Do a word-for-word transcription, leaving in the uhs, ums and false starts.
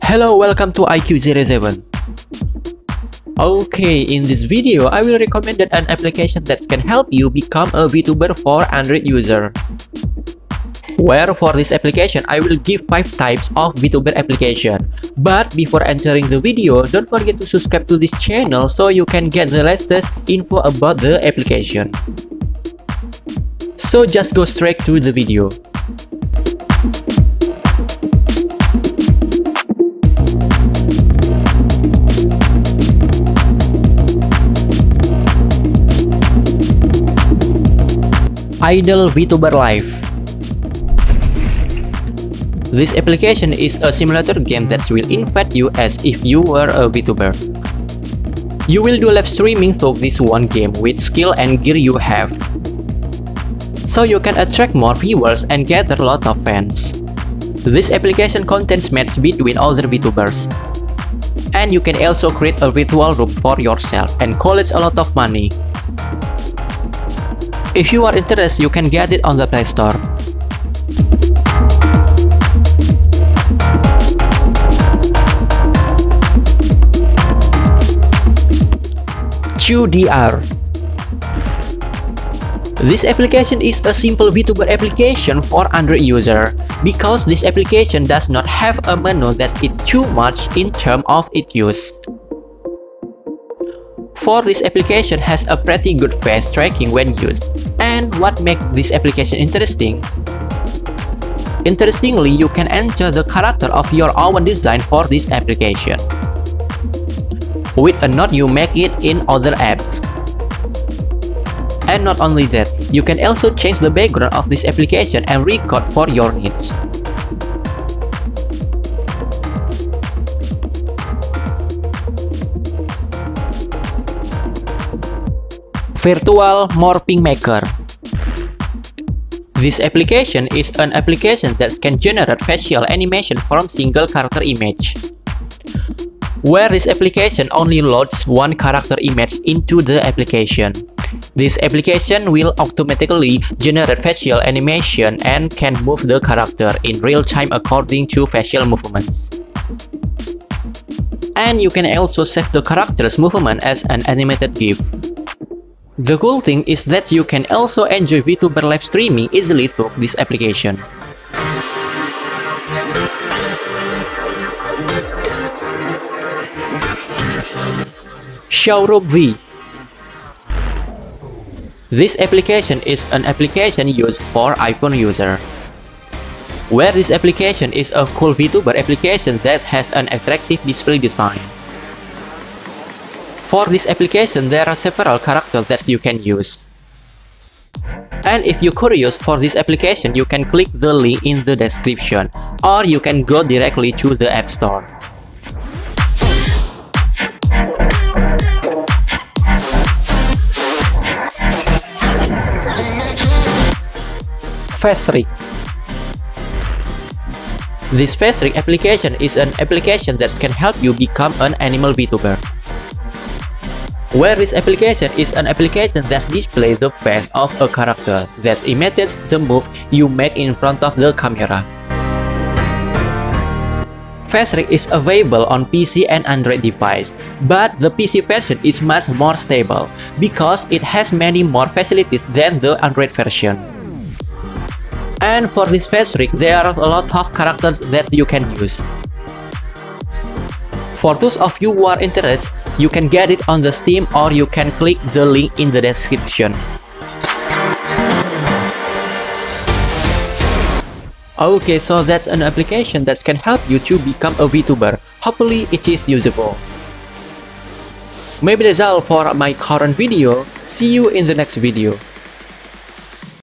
Hello, welcome to I Q zero seven. Okay, in this video, I will recommend an application that can help you become a VTuber for Android user. Where for this application, I will give five types of VTuber application. But before entering the video, don't forget to subscribe to this channel so you can get the latest info about the application. So just go straight to the video. Idle VTuber Life. This application is a simulator game that will invite you as if you were a VTuber. You will do live streaming through this one game with skill and gear you have, so you can attract more viewers and gather a lot of fans. This application contains matches between other VTubers, and you can also create a virtual room for yourself and collect a lot of money. If you are interested, you can get it on the Play Store. ChewDR. This application is a simple VTuber application for Android user because this application does not have a menu that is too much in terms of its use. For this application has a pretty good face tracking when used. And what makes this application interesting? Interestingly, you can enter the character of your own design for this application. With a node, you make it in other apps. And not only that, you can also change the background of this application and record for your needs. Virtual Morphing Maker. This application is an application that can generate facial animation from single character image, where this application only loads one character image into the application. This application will automatically generate facial animation and can move the character in real time according to facial movements. And you can also save the character's movement as an animated GIF. The cool thing is that you can also enjoy VTuber live streaming easily through this application. Showroom V. This application is an application used for iPhone user, where this application is a cool VTuber application that has an attractive display design. For this application, there are several characters that you can use. And if you're curious for this application, you can click the link in the description, or you can go directly to the App Store. FaceRig. This FaceRig application is an application that can help you become an animal VTuber, where this application is an application that displays the face of a character that imitates the move you make in front of the camera. FaceRig is available on P C and Android device, but the P C version is much more stable because it has many more facilities than the Android version. And for this FaceRig, there are a lot of characters that you can use. For those of you who are interested, you can get it on the Steam, or you can click the link in the description. Okay, so that's an application that can help you to become a VTuber. Hopefully it is usable. Maybe that's all for my current video. See you in the next video.